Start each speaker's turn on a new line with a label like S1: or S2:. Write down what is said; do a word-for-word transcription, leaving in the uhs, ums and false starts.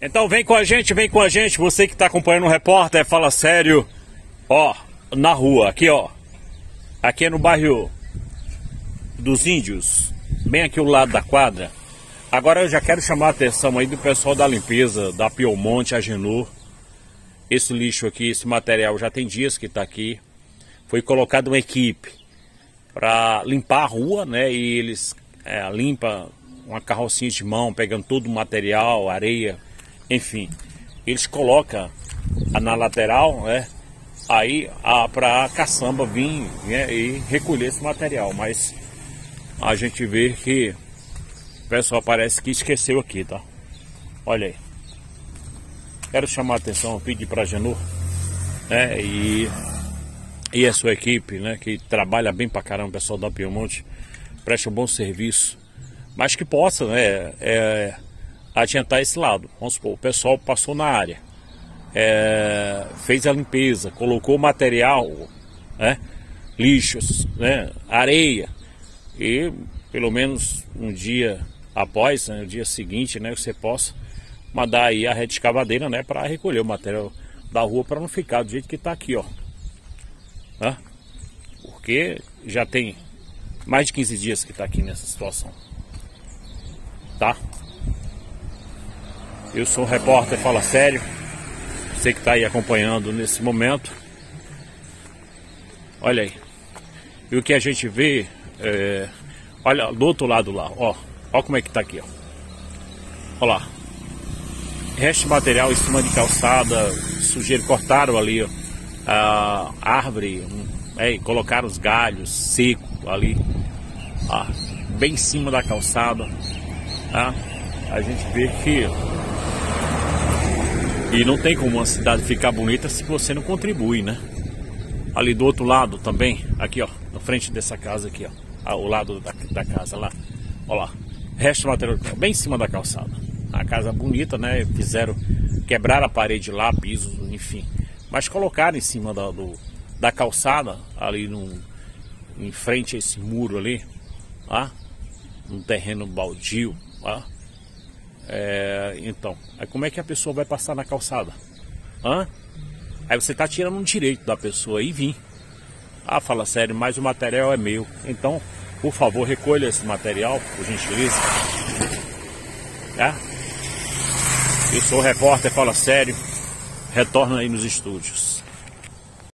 S1: Então vem com a gente, vem com a gente, você que está acompanhando o repórter, fala sério, ó, na rua, aqui ó, aqui é no bairro dos Índios, bem aqui ao lado da quadra. Agora eu já quero chamar a atenção aí do pessoal da limpeza, da Piemonte, Agenor. Esse lixo aqui, esse material já tem dias que está aqui, foi colocada uma equipe para limpar a rua, né, e eles é, limpam uma carrocinha de mão, pegando todo o material, areia, enfim, eles colocam na lateral, né, aí para a caçamba vir, né, e recolher esse material. Mas a gente vê que o pessoal parece que esqueceu aqui, tá? Olha aí. Quero chamar a atenção, pedir para a Agenor, né, e, e a sua equipe, né, que trabalha bem pra caramba, o pessoal da Piemonte, presta um bom serviço, mas que possa, né, é, adiantar esse lado. Vamos supor, o pessoal passou na área, é, fez a limpeza, colocou material, né, lixos, né, areia, e pelo menos um dia após, né, no dia seguinte, né, você possa mandar aí a rede escavadeira, né, para recolher o material da rua, para não ficar do jeito que está aqui, ó, né? Porque já tem mais de quinze dias que está aqui nessa situação, tá? Eu sou o repórter Fala Sério, você que está aí acompanhando nesse momento. Olha aí, e o que a gente vê, é, olha do outro lado lá, ó, ó como é que tá aqui, ó, olha lá, resto de material em cima de calçada, sujeira, cortaram ali, ó, a árvore, é, colocaram os galhos secos ali, ó, bem em cima da calçada, tá? A gente vê que e não tem como uma cidade ficar bonita se você não contribui, né? Ali do outro lado também, aqui ó, na frente dessa casa aqui, ó, ao lado da, da casa lá, ó lá, resto de material bem em cima da calçada. A casa bonita, né? Fizeram, quebraram a parede lá, pisos, enfim, mas colocaram em cima da, do, da calçada, ali no, em frente a esse muro ali, ó, um terreno baldio, ó. É, então, aí como é que a pessoa vai passar na calçada? Hã? Aí você tá tirando um direito da pessoa e vir. Ah, fala sério, mas o material é meu. Então, por favor, recolha esse material, por gentileza. Tá? Eu sou o repórter Fala Sério. Retorna aí nos estúdios.